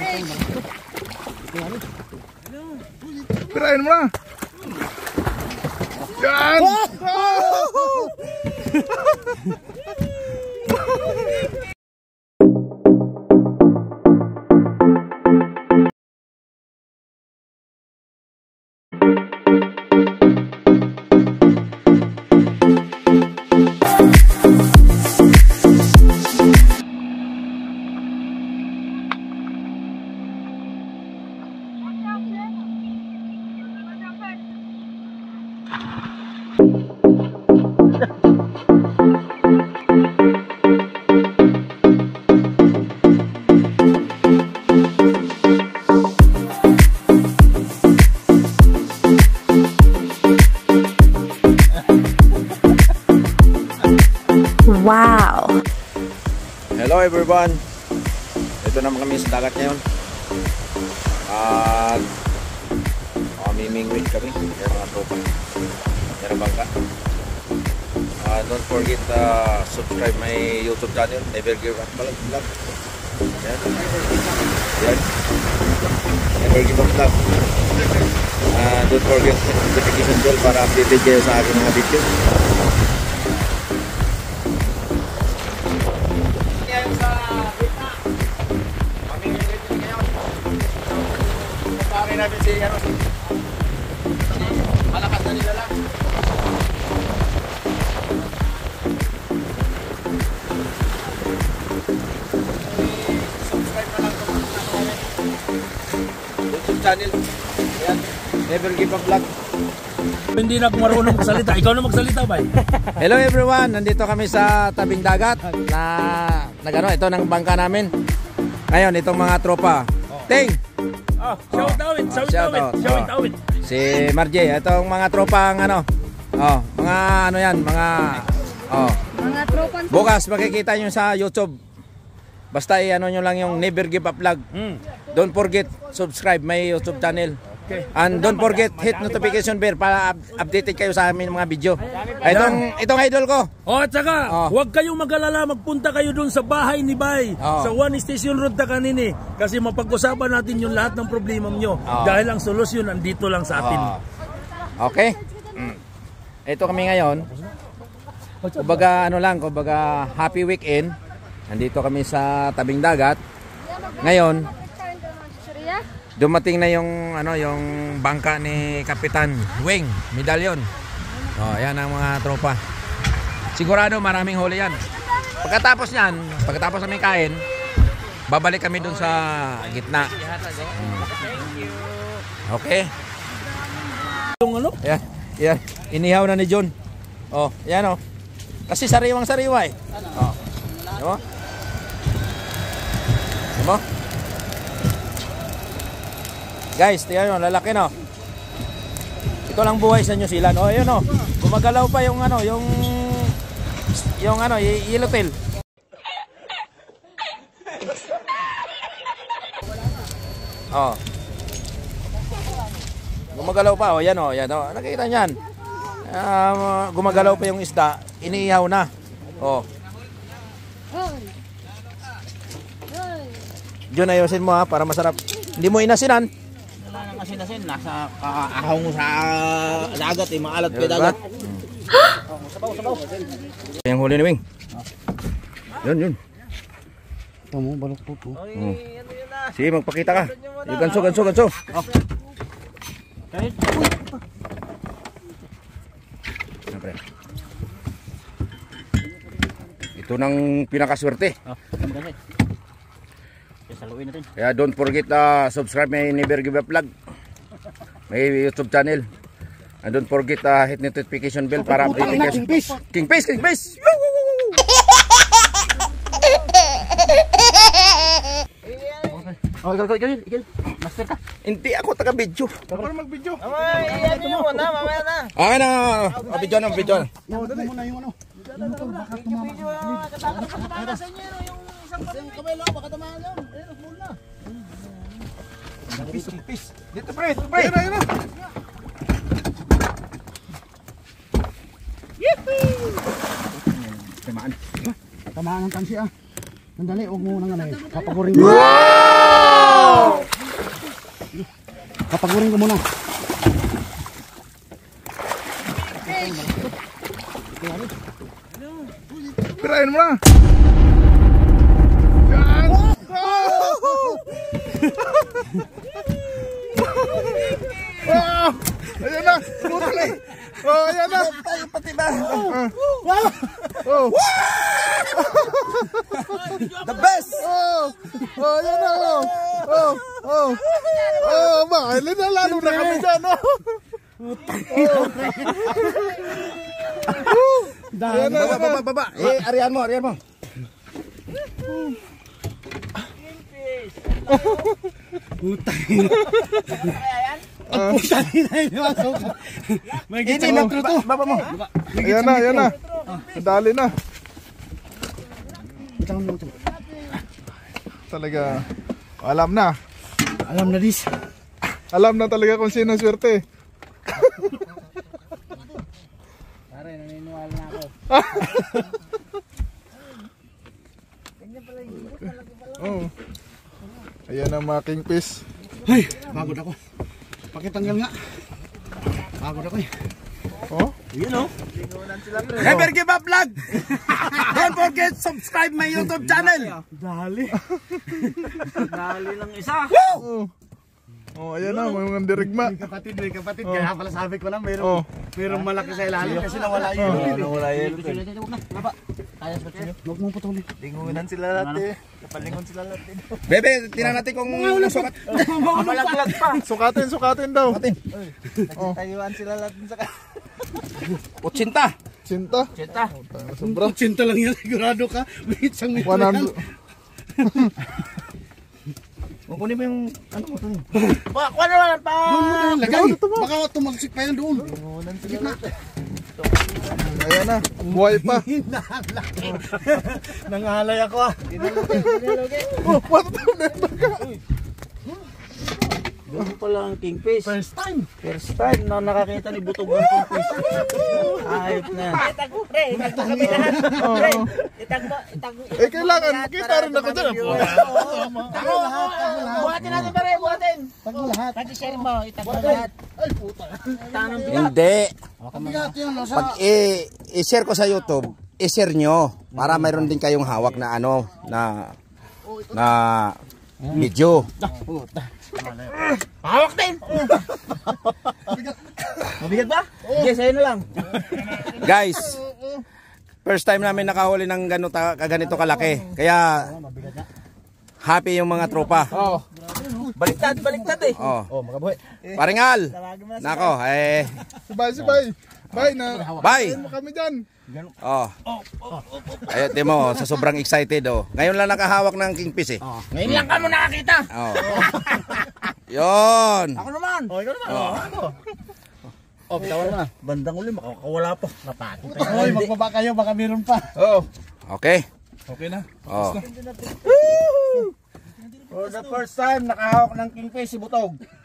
Kirain mo na. Yan! Wow! Hello everyone! Ito naman kami sa dagat ngayon. At mamimingwit kami. Yan mga tropa. Yan ang bangka. Don't forget subscribe my YouTube channel, Never Give Up Vlog. Yan. Yan. Never Give Up Vlog. Don't forget notification bell para updated kayo sa aking mga video. Natin si malakas na nila lang. Subscribe na lang kung YouTube channel. Ayan, Never Give Up Vlog. Hindi na ako marunong magsalita. Ikaw na magsalita ba? Hello everyone, nandito kami sa tabing dagat na nagano ito ng bangka namin. Ngayon itong mga tropa. Ting! Shout out. Si Marjay, itong mga tropang ano. Mga ano yan, mga tropa. bukas makikita nyo sa YouTube. Basta ano nyo lang yung Never Give Up Vlog. Don't forget subscribe my YouTube channel. Okay. And don't forget hit notification bell para updated kayo sa amin mga video. Itong idol ko. At saka, huwag kayong mag-alala, magpunta kayo dun sa bahay ni Bay. Sa One Station Road Takanini. Kasi mapag-usapan natin yung lahat ng problema nyo. Dahil ang solusyon andito lang sa atin. Okay? Ito kami ngayon. Kumbaga ano lang, kumbaga happy weekend. Nandito kami sa tabing dagat. Ngayon, dumating na yung ano yung bangka ni Kapitan Wing Medallion. Yan ang mga tropa. Sigurado maraming huli yan. Pagkatapos niyan, pagkatapos namin kain, babalik kami dun sa gitna. Okay? Yung ano? Yan, yan. Inihaw na ni John. Yan Kasi sariwang sariwa eh. Diba? Diba? Guys, tingnan nyo, lalaki no. Ito lang buhay sa New Zealand. Ayun gumagalaw pa yung ano, yung yellowtail. Gumagalaw pa, yan. Nakita niyan. Gumagalaw pa yung isda, iniihaw na. Diyon ayusin mo para masarap. Hindi mo inasinan. Asin-asin, nasa ahong sa dagat, maalat pa dagat. Sabaw. Yung huli ni Wing. Yun. Tamo, balok po. Sige, magpakita ka. Ganso. Ito nang pinakaswerte. Kaya don't forget subscribe my Never Give Up Vlog, may YouTube channel, and don't forget hit notification bell para update kayo. Kingfish. Igil. Master ka. Hindi ako taga-video. Ako na mag-video. Mamaya na. Okay na. Video na. Dali mo na yung ano. Yung kamay lang, baka tamaan lang. Ayun, full na. Kingfish. Dito pre. Ayun na. Tamaan. Tamaan ang tansi Sandali, huwag mo nang ano eh. Papagurin ko. Wow! Papagurin ko muna. Pirain mo na. Yan. Wow! Ayan na. Putli. Oh, ayan na. Tayo pati ba? Oh. The best! Oh. Oh, ayan na. Oh. Oh. Oh, bakit na lalo na kami dyan. Oh. Ayan na. Baba. Arihan mo. Ini metro to. Baba mo. Ayan na. Dali na. Talaga. Alam na. Alam na dis. Alam na talaga kung sino swerte. Pare, naniniwala na ako. Oh. Ayan ang mga kingfish. Ay, pagod ako. Pakitanggal nga. Pagod ako eh. Oh. Never give up vlog! Don't forget subscribe my YouTube channel! Dali lang isa. Oh. Oh, ayan na, mga dirigma. May kapatid. Kaya pala sabi ko na mayroong malaki sa ilalim kasi nawala yun. Nawala yun. Huwag mong putulin. Lingunan sila lahat eh. Kapalingon sila lahat eh. Bebe, tinan natin kung sukat. Malaglag pa. Sukatin daw. Tayuan sila lahat sa Utsinta! Sinta. Cheta. Sobra. Utsinta lang yan, sigurado ka. May isang metro 100. Kukunin mo yung ano mo to. Kuha naman pa. Doon mo na yung lagay. Baka tumagsik pa yan doon. Ayan na, buhay pa. Nangahalay ako ah. Oh, what the Doon pala ang kingfish. First time. First time na nakakita ni Butog ang kingfish. Ayop na. Itagbo kami lahat. Itagbo. Eh, kailangan makita rin ako dyan. Buhatin natin pare, buhatin. Tagmo lahat. Pag-share mo, itagbo lahat. Ay puta. Tanong Hindi. Kabigat yan. Pag i-share ko sa YouTube, i-share nyo para mayroon din kayong hawak na ano na video. hawak din. Mabigat ba? Yes, ayun na lang. Guys, first time namin nakahuli ng ganito kalaki. Kaya happy yung mga tropa. Baliktad eh. Oh. Paringal. Nako, Sibay. Bye na. bye. Mo kami dyan. Oh. Ayun, Timo, sa sobrang excited oh. Ngayon lang nakahawak ng kingfish eh. Ngayon lang kamo nakakita. Oh. Yon. Ako naman. Ikaw naman. Oh, bitawan mo na. Bandang uli, makakawala pa. Napati. Hoy, magbaba kayo. Baka meron pa. Oo. Okay. Okay na. Oh. For the first time, nakahawak ng kingfish si Butog.